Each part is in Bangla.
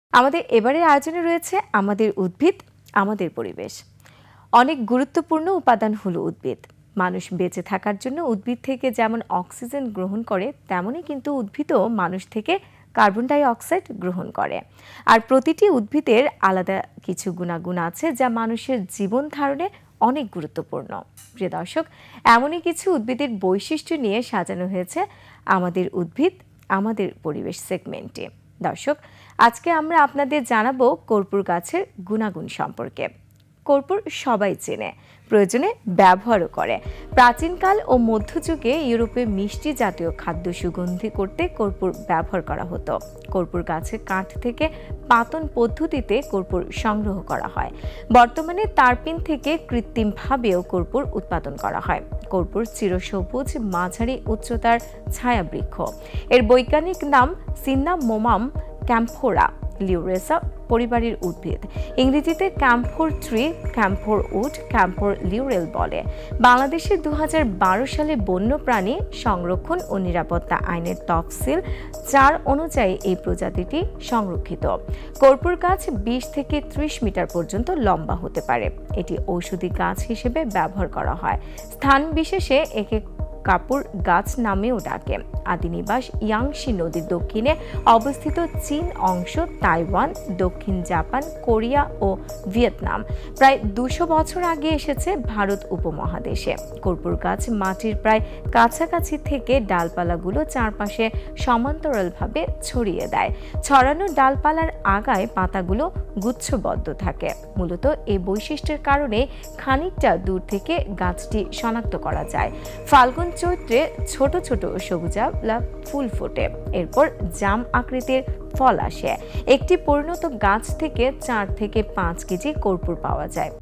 আমাদের এবারের আয়োজনে রয়েছে আমাদের উদ্ভিদ আমাদের পরিবেশ। অনেক গুরুত্বপূর্ণ উপাদান হলো উদ্ভিদ। মানুষ বেঁচে থাকার জন্য উদ্ভিদ থেকে যেমন অক্সিজেন গ্রহণ করে, তেমনই কিন্তু উদ্ভিদও মানুষ থেকে কার্বন ডাই অক্সাইড গ্রহণ করে। আর প্রতিটি উদ্ভিদের আলাদা কিছু গুণাগুণ আছে যা মানুষের জীবন ধারণে অনেক গুরুত্বপূর্ণ। প্রিয় দর্শক, এমনই কিছু উদ্ভিদের বৈশিষ্ট্য নিয়ে সাজানো হয়েছে আমাদের উদ্ভিদ আমাদের পরিবেশ সেগমেন্টে। দর্শক, আজকে আমরা আপনাদের জানাবো কর্পূর গাছের গুণাগুণ সম্পর্কে। কর্পূর সবাই চেনে, প্রয়োজনে ব্যবহারও করে। প্রাচীনকাল ও মধ্যযুগে ইউরোপে মিষ্টি জাতীয় খাদ্য সুগন্ধি করতে কর্পূর ব্যবহার করা হতো। কর্পূর গাছের কাঠ থেকে পাতন পদ্ধতিতে কর্পূর সংগ্রহ করা হয়। বর্তমানে তারপিন থেকে কৃত্রিমভাবেও কর্পূর উৎপাদন করা হয়। কর্পূর চিরসবুজ মাঝারি উচ্চতার ছায়া বৃক্ষ। এর বৈজ্ঞানিক নাম সিন্নামোমাম ক্যাম্ফোরা লিউরেসা পরিবারের উদ্ভিদ। ইংরেজিতে ক্যাম্ফোর ট্রি, ক্যাম্ফোর উড, ক্যাম্ফোর লিউরেল বলে। বাংলাদেশে 2012 সালে বন্যপ্রাণী সংরক্ষণ ও নিরাপত্তা আইনের তফসিল 4 অনুযায়ী এই প্রজাতিটি সংরক্ষিত। কর্পূর গাছ 20 থেকে 30 মিটার পর্যন্ত লম্বা হতে পারে। এটি ঔষধি গাছ হিসেবে ব্যবহার করা হয়। স্থান বিশেষে একে কাপুর গাছ নামেও ডাকে। আদি নিবাস ইয়াংশি নদীর দক্ষিণে অবস্থিত চীন অংশ, তাইওয়ান, দক্ষিণ জাপান, কোরিয়া ও ভিয়েতনাম। প্রায় 200 বছর আগে এসেছে ভারত উপমহাদেশে। কর্পূর গাছ মাটির প্রায় কাছাকাছি থেকে ডালপালাগুলো চারপাশে সমান্তরালভাবে ছড়িয়ে দেয়। ছড়ানো ডালপালার আগায় পাতাগুলো গুচ্ছবদ্ধ থাকে। মূলত এই বৈশিষ্ট্যের কারণে খানিকটা দূর থেকে গাছটি শনাক্ত করা যায়। ফাল্গুন চৈত্রে ছোট ছোট সবুজাভ ফুল ফোটে। এরপর জাম আকৃতির ফল আসে। একটি পরিণত গাছ থেকে 4 থেকে 5 কেজি কর্পূর পাওয়া যায়।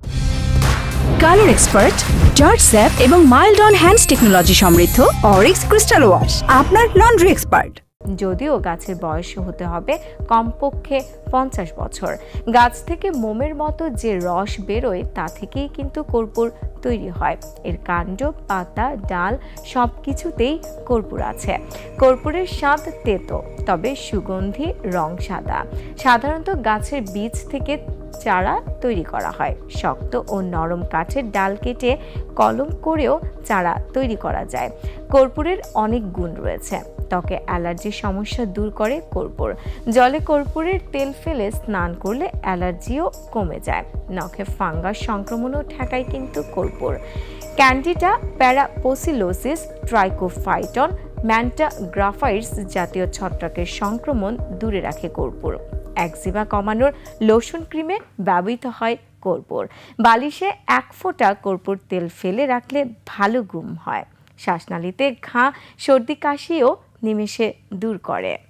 কালার এক্সপার্ট, জর্জ স্যাপ এবং মাইল্ড অন হ্যান্ডস টেকনোলজি সমৃদ্ধ অরিক্স ক্রিস্টাল ওয়াশ আপনার লন্ড্রি এক্সপার্ট। যদিও গাছের বয়স হতে হবে কমপক্ষে 50 বছর। গাছ থেকে মোমের মতো যে রস বেরোয় তা থেকেই কিন্তু কর্পূর তৈরি হয়। এর কাণ্ড, পাতা, ডাল সবকিছুতেই কর্পূর আছে। কর্পূরের স্বাদ তেতো, তবে সুগন্ধি, রং সাদা। সাধারণত গাছের বীজ থেকে চারা তৈরি করা হয়। শক্ত ও নরম কাঠের ডাল কেটে কলম করেও চারা তৈরি করা যায়। কর্পূরের অনেক গুণ রয়েছে। ত্বকে অ্যালার্জির সমস্যা দূর করে কর্পূর। জলে কর্পূরের তেল ফেলে স্নান করলে অ্যালার্জিও কমে যায়। নখে ফাঙ্গাস সংক্রমণও ঠেকায় কিন্তু কর্পূর। ক্যান্ডিডা প্যারাপোসিলোসিস, ট্রাইকোফাইটন, ম্যান্টা গ্রাফাইটস জাতীয় ছত্রাকের সংক্রমণ দূরে রাখে কর্পূর। একজিমা কমানোর লোশন ক্রিমে ব্যবহৃত হয় কর্পূর। বালিশে 1 ফোঁটা কর্পূর তেল ফেলে রাখলে ভালো ঘুম হয়। শ্বাসনালীতে ঘা, সর্দি, কাশিও নিমেষে দূর করে।